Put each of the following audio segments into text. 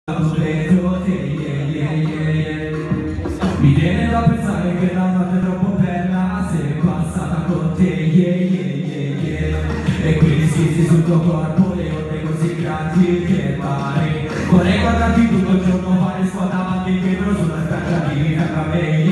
Vedo te, mi viene da pensare che la notte è troppo bella se è passata con te, e quindi schizi sul tuo corpo le onde così grandi che il mare. Vorrei guardarti tutto il giorno, fare squadra avanti e indietro sulla spiaggia di a me,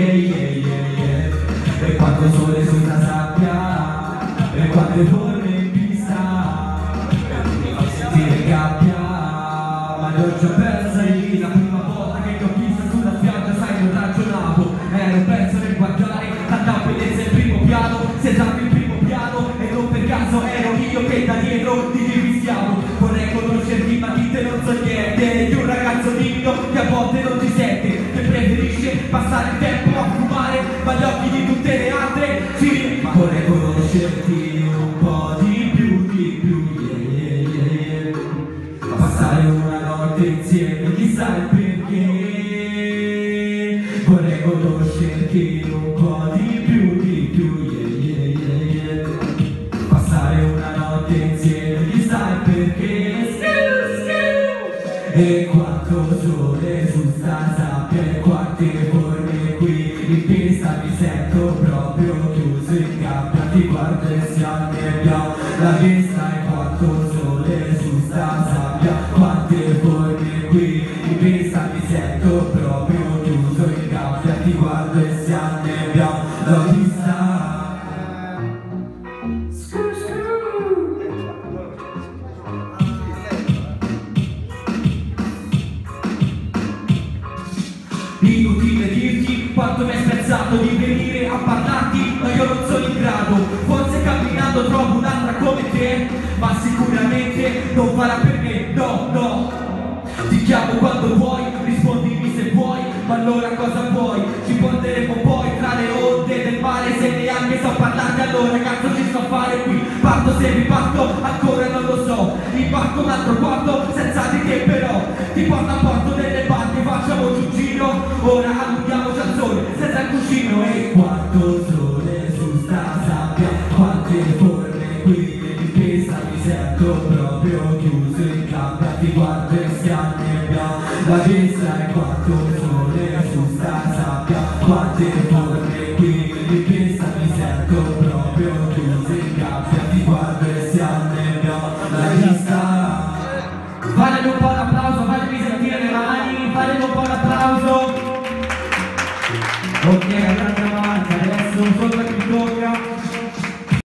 e quanto sole sulla sabbia, e quante forme in pista, e tu mi fai sentire gabbia. Ma l'ho già persa lì, la prima volta che ti ho vista sulla spiaggia, sai, non ragionavo, ero perso nel guardare tanta bellezza in primo piano, sei stato il primo piano e non per caso ero io che da dietro ti divistiamo. Vorrei conoscerti ma di te non so niente, di un ragazzo timido che a volte non ti sente, che preferisce passare il tempo a fumare, ma gli occhi di tutte le altre sì. Vorrei conoscerti un po' di più, passare una notte insieme, chissà il perché. Vorrei conoscerti un po' di più, passare una notte insieme, chissà il perché. E quanto sole su sta sabbia e quante forme qui in pista, mi sento proprio chiuso in gabbia, ti guardo e si annebbia la vista. E quanto sole su sta sabbia, quante forme qui in pista, mi sento proprio chiuso in gabbia, ti guardo e si annebbia la vista. Inutile dirti quanto mi è spezzato di venire a parlarti, ma io non sono in grado. Forse camminando trovo un'altra come te, ma sicuramente non farà per me, no. Ti chiamo quando vuoi, rispondimi se vuoi, ma allora cosa vuoi? Ci porteremo poi tra le onde del mare, se neanche so parlarti allora cazzo ci sto a fare qui? Parto se riparto, ancora non lo so, imbarco un altro quarto senza di te però, ti porto a porto delle parti, facciamoci un giro, ora allunghiamoci al sole senza il cuscino. E quanto sole su sta sabbia, quante forme qui in pista, mi sento proprio chiuso in gabbia, ti guardo e si annebbia la vista. E quanto sole su sta sabbia, quante forme qui